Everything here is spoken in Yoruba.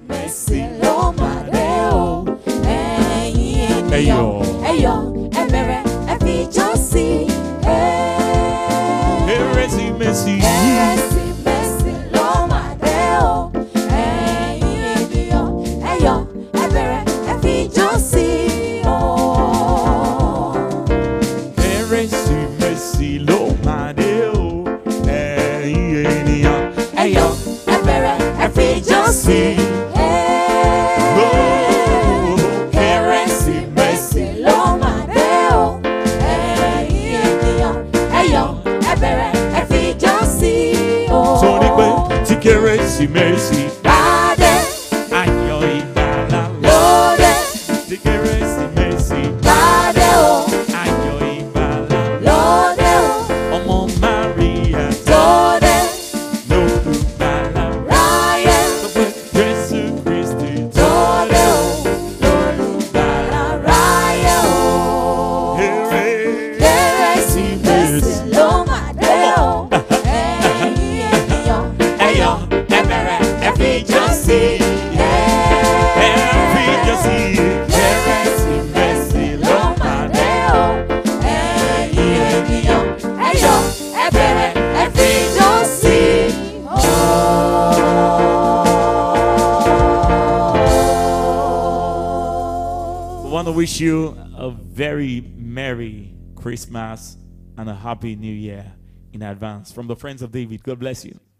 Kérésìmesì ló máa dé o. Ẹ̀yin ènìyàn, ẹ yọ̀, ẹ bẹ̀rẹ̀, ẹ fi ijó sí. Kérésìmesì. Kérésìmesì ló máa dé o. Ẹ̀yin ènìyàn, ẹ yọ̀, ẹ bẹ̀rẹ̀, ẹ fi ijó sí. Kérésìmesì ló máa dé o. Ẹ̀yin ènìyàn, Ẹ yọ̀, ẹ bẹ̀rẹ̀, ẹ fi ijó sí. Kérésìmesì ló máa dé o. Ẹ̀yin ènìyàn, ẹ yọ̀, ẹ bẹ̀rẹ̀, ẹ fi ijó sí. torí pé tí Kérésìmesì Bá dé, ayọ̀ ìgbàlà lóde, tí Kérésìmesì bá dé o, ayọ̀ ìgbàlà lóde o, ọmọ Maria lóde, lólùgbàlà ráyé, sọ pé Jésù Kristi lóde o, lólùgbàlà ráyé o. Kérésìmesì ló máa dé o. Ẹ̀yin ènìyàn, ẹ yọ̀, ẹ bẹ̀rẹ̀, ẹ fi ijó sí. Kérésìmesì ló máa dé o. Ẹ̀yin ènìyàn, ẹ yọ̀, ẹ bẹ̀rẹ̀, ẹ fi ijó sí. We want to wish you a very Merry Christmas and a Happy New Year in advance from the Friends of David. God bless you.